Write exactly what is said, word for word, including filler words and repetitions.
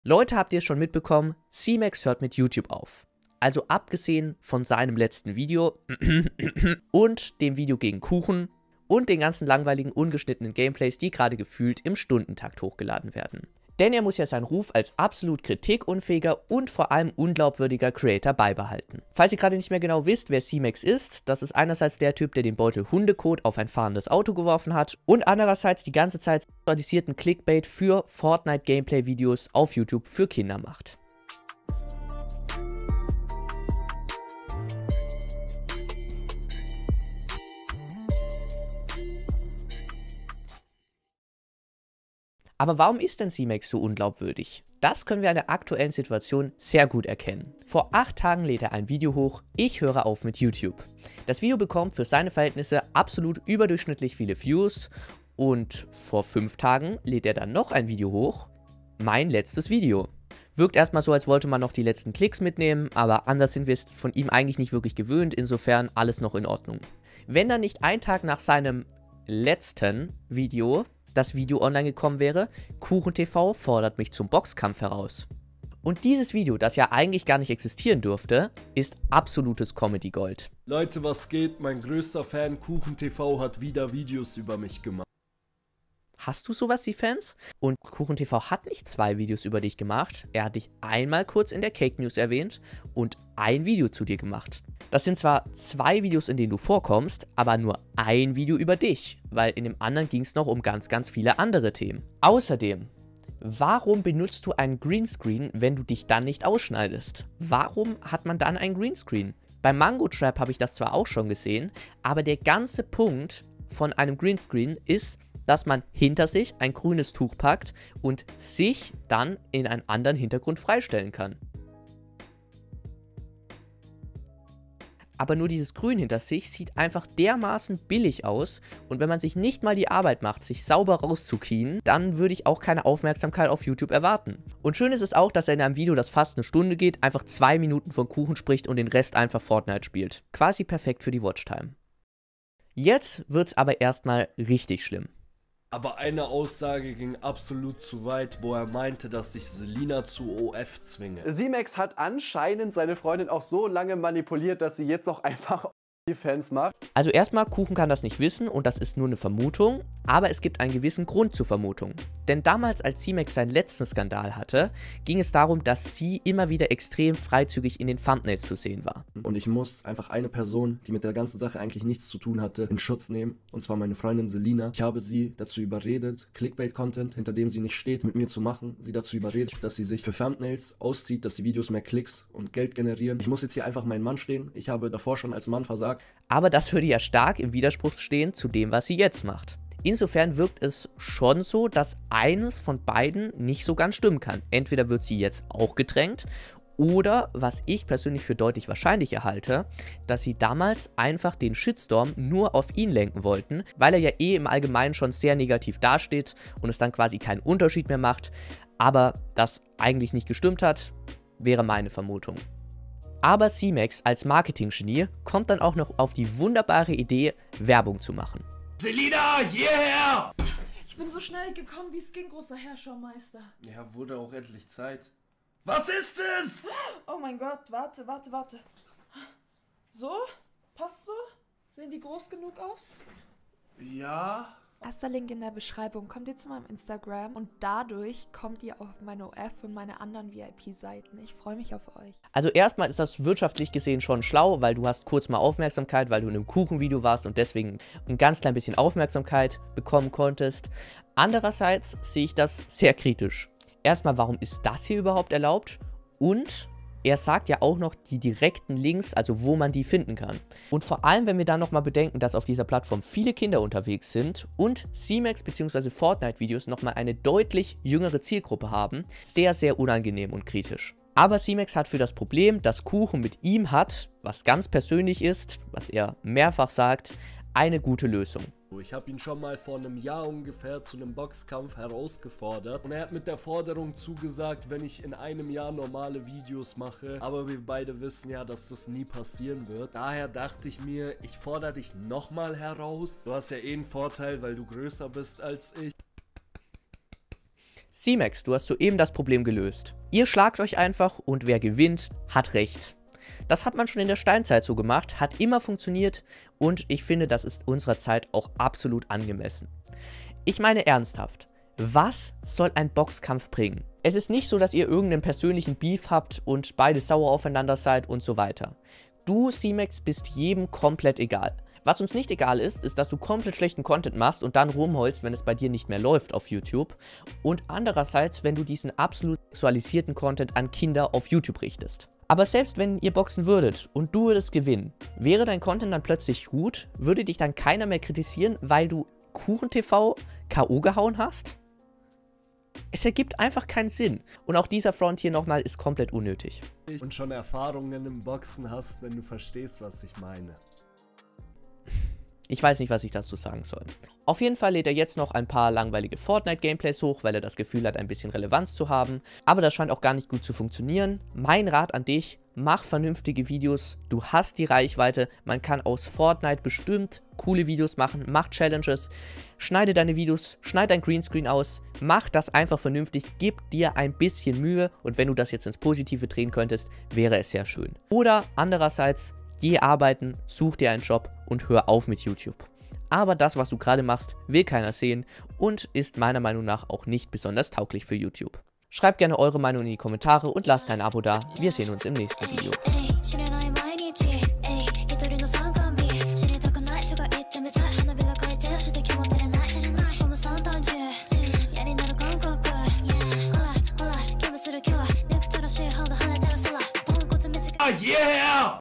Leute, habt ihr es schon mitbekommen? C-Max hört mit YouTube auf. Also abgesehen von seinem letzten Video und dem Video gegen Kuchen und den ganzen langweiligen, ungeschnittenen Gameplays, die gerade gefühlt im Stundentakt hochgeladen werden. Denn er muss ja seinen Ruf als absolut kritikunfähiger und vor allem unglaubwürdiger Creator beibehalten. Falls ihr gerade nicht mehr genau wisst, wer C-Max ist, das ist einerseits der Typ, der den Beutel Hundekot auf ein fahrendes Auto geworfen hat und andererseits die ganze Zeit tradisierten Clickbait für Fortnite-Gameplay-Videos auf YouTube für Kinder macht. Aber warum ist denn C-Max so unglaubwürdig? Das können wir an der aktuellen Situation sehr gut erkennen. Vor acht Tagen lädt er ein Video hoch, ich höre auf mit YouTube. Das Video bekommt für seine Verhältnisse absolut überdurchschnittlich viele Views und vor fünf Tagen lädt er dann noch ein Video hoch, mein letztes Video. Wirkt erstmal so, als wollte man noch die letzten Klicks mitnehmen, aber anders sind wir es von ihm eigentlich nicht wirklich gewöhnt, insofern alles noch in Ordnung. Wenn dann nicht ein Tag nach seinem letzten Video das Video online gekommen wäre, KuchenTV fordert mich zum Boxkampf heraus. Und dieses Video, das ja eigentlich gar nicht existieren dürfte, ist absolutes Comedy-Gold. Leute, was geht? Mein größter Fan KuchenTV hat wieder Videos über mich gemacht. Hast du sowas, die Fans? Und KuchenTV hat nicht zwei Videos über dich gemacht, er hat dich einmal kurz in der Cake News erwähnt und ein Video zu dir gemacht. Das sind zwar zwei Videos, in denen du vorkommst, aber nur ein Video über dich, weil in dem anderen ging es noch um ganz, ganz viele andere Themen. Außerdem, warum benutzt du einen Greenscreen, wenn du dich dann nicht ausschneidest? Warum hat man dann einen Greenscreen? Bei Mango Trap habe ich das zwar auch schon gesehen, aber der ganze Punkt von einem Greenscreen ist, dass man hinter sich ein grünes Tuch packt und sich dann in einen anderen Hintergrund freistellen kann. Aber nur dieses Grün hinter sich sieht einfach dermaßen billig aus und wenn man sich nicht mal die Arbeit macht, sich sauber rauszukien, dann würde ich auch keine Aufmerksamkeit auf YouTube erwarten. Und schön ist es auch, dass er in einem Video, das fast eine Stunde geht, einfach zwei Minuten von Kuchen spricht und den Rest einfach Fortnite spielt. Quasi perfekt für die Watchtime. Jetzt wird's aber erstmal richtig schlimm. Aber eine Aussage ging absolut zu weit, wo er meinte, dass ich Selina zu O F zwinge. C-Max hat anscheinend seine Freundin auch so lange manipuliert, dass sie jetzt auch einfach die Fans macht. Also erstmal, Kuchen kann das nicht wissen und das ist nur eine Vermutung, aber es gibt einen gewissen Grund zur Vermutung. Denn damals, als C-Max seinen letzten Skandal hatte, ging es darum, dass sie immer wieder extrem freizügig in den Thumbnails zu sehen war. Und ich muss einfach eine Person, die mit der ganzen Sache eigentlich nichts zu tun hatte, in Schutz nehmen, und zwar meine Freundin Selina. Ich habe sie dazu überredet, Clickbait-Content, hinter dem sie nicht steht, mit mir zu machen. Sie dazu überredet, dass sie sich für Thumbnails auszieht, dass die Videos mehr Klicks und Geld generieren. Ich muss jetzt hier einfach mein Mann stehen. Ich habe davor schon als Mann versagt. Aber das würde ja stark im Widerspruch stehen zu dem, was sie jetzt macht. Insofern wirkt es schon so, dass eines von beiden nicht so ganz stimmen kann. Entweder wird sie jetzt auch gedrängt oder, was ich persönlich für deutlich wahrscheinlicher halte, dass sie damals einfach den Shitstorm nur auf ihn lenken wollten, weil er ja eh im Allgemeinen schon sehr negativ dasteht und es dann quasi keinen Unterschied mehr macht. Aber das eigentlich nicht gestimmt hat, wäre meine Vermutung. Aber C-Max als Marketing-Genie kommt dann auch noch auf die wunderbare Idee, Werbung zu machen. Selina, hierher! Ich bin so schnell gekommen wie Skin, großer Herrschermeister. Ja, wurde auch endlich Zeit. Was ist es? Oh mein Gott, warte, warte, warte. So? Passt so? Sehen die groß genug aus? Ja. Erster Link in der Beschreibung. Kommt ihr zu meinem Instagram und dadurch kommt ihr auf meine O F und meine anderen V I P-Seiten. Ich freue mich auf euch. Also erstmal ist das wirtschaftlich gesehen schon schlau, weil du hast kurz mal Aufmerksamkeit, weil du in einem Kuchenvideo warst und deswegen ein ganz klein bisschen Aufmerksamkeit bekommen konntest. Andererseits sehe ich das sehr kritisch. Erstmal, warum ist das hier überhaupt erlaubt? Und er sagt ja auch noch die direkten Links, also wo man die finden kann. Und vor allem, wenn wir dann nochmal bedenken, dass auf dieser Plattform viele Kinder unterwegs sind und C-Max bzw. Fortnite-Videos nochmal eine deutlich jüngere Zielgruppe haben, sehr, sehr unangenehm und kritisch. Aber C-Max hat für das Problem, das Kuchen mit ihm hat, was ganz persönlich ist, was er mehrfach sagt, eine gute Lösung. Ich habe ihn schon mal vor einem Jahr ungefähr zu einem Boxkampf herausgefordert und er hat mit der Forderung zugesagt, wenn ich in einem Jahr normale Videos mache, aber wir beide wissen ja, dass das nie passieren wird. Daher dachte ich mir, ich fordere dich nochmal heraus. Du hast ja eh einen Vorteil, weil du größer bist als ich. C-Max, du hast soeben das Problem gelöst. Ihr schlagt euch einfach und wer gewinnt, hat recht. Das hat man schon in der Steinzeit so gemacht, hat immer funktioniert und ich finde, das ist unserer Zeit auch absolut angemessen. Ich meine ernsthaft, was soll ein Boxkampf bringen? Es ist nicht so, dass ihr irgendeinen persönlichen Beef habt und beide sauer aufeinander seid und so weiter. Du, C-Max, bist jedem komplett egal. Was uns nicht egal ist, ist, dass du komplett schlechten Content machst und dann rumholst, wenn es bei dir nicht mehr läuft auf YouTube. Und andererseits, wenn du diesen absolut sexualisierten Content an Kinder auf YouTube richtest. Aber selbst wenn ihr boxen würdet und du würdest gewinnen, wäre dein Content dann plötzlich gut? Würde dich dann keiner mehr kritisieren, weil du KuchenTV K O gehauen hast? Es ergibt einfach keinen Sinn. Und auch dieser Front hier nochmal ist komplett unnötig. Und schon Erfahrungen im Boxen hast, wenn du verstehst, was ich meine. Ich weiß nicht, was ich dazu sagen soll. Auf jeden Fall lädt er jetzt noch ein paar langweilige Fortnite-Gameplays hoch, weil er das Gefühl hat, ein bisschen Relevanz zu haben. Aber das scheint auch gar nicht gut zu funktionieren. Mein Rat an dich, mach vernünftige Videos. Du hast die Reichweite. Man kann aus Fortnite bestimmt coole Videos machen. Mach Challenges. Schneide deine Videos. Schneide dein Greenscreen aus. Mach das einfach vernünftig. Gib dir ein bisschen Mühe. Und wenn du das jetzt ins Positive drehen könntest, wäre es sehr schön. Oder andererseits, geh arbeiten, such dir einen Job und hör auf mit YouTube. Aber das, was du gerade machst, will keiner sehen und ist meiner Meinung nach auch nicht besonders tauglich für YouTube. Schreibt gerne eure Meinung in die Kommentare und lasst ein Abo da. Wir sehen uns im nächsten Video. Yeah!